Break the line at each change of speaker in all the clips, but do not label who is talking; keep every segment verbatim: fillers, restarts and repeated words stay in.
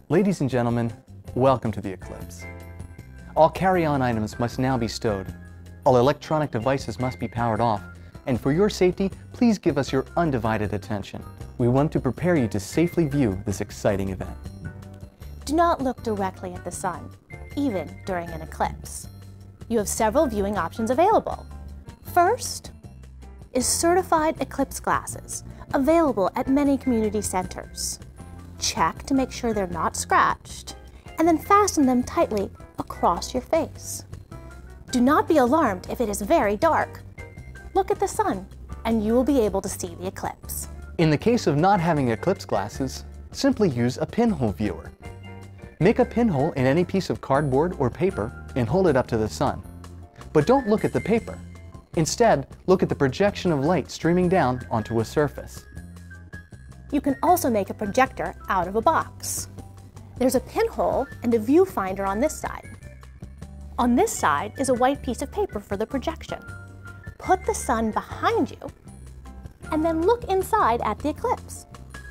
Ladies and gentlemen, welcome to the Eclipse. All carry-on items must now be stowed. All electronic devices must be powered off. And for your safety, please give us your undivided attention. We want to prepare you to safely view this exciting event.
Do not look directly at the sun, even during an eclipse. You have several viewing options available. First is certified eclipse glasses, available at many community centers. Check to make sure they're not scratched, and then fasten them tightly across your face. Do not be alarmed if it is very dark. Look at the sun, and you will be able to see the eclipse.
In the case of not having eclipse glasses, simply use a pinhole viewer. Make a pinhole in any piece of cardboard or paper and hold it up to the sun. But don't look at the paper. Instead, look at the projection of light streaming down onto a surface.
You can also make a projector out of a box. There's a pinhole and a viewfinder on this side. On this side is a white piece of paper for the projection. Put the sun behind you, and then look inside at the eclipse.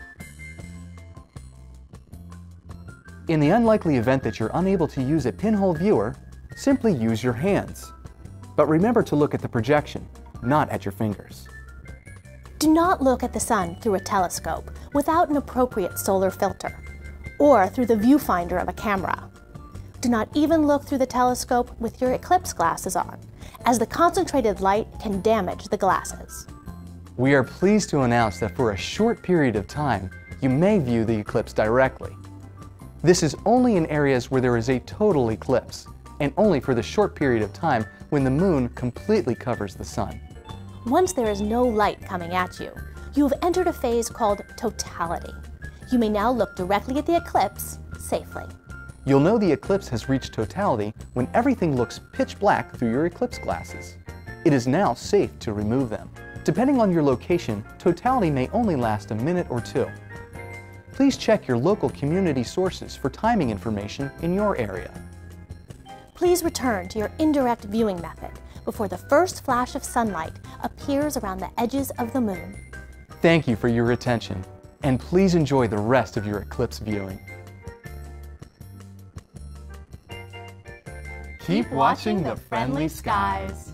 In the unlikely event that you're unable to use a pinhole viewer, simply use your hands. But remember to look at the projection, not at your fingers.
Do not look at the sun through a telescope without an appropriate solar filter, or through the viewfinder of a camera. Do not even look through the telescope with your eclipse glasses on, as the concentrated light can damage the glasses.
We are pleased to announce that for a short period of time, you may view the eclipse directly. This is only in areas where there is a total eclipse, and only for the short period of time when the moon completely covers the sun.
Once there is no light coming at you, you have entered a phase called totality. You may now look directly at the eclipse safely.
You'll know the eclipse has reached totality when everything looks pitch black through your eclipse glasses. It is now safe to remove them. Depending on your location, totality may only last a minute or two. Please check your local community sources for timing information in your area.
Please return to your indirect viewing method before the first flash of sunlight appears around the edges of the moon.
Thank you for your attention, and please enjoy the rest of your eclipse viewing.
Keep watching the friendly skies.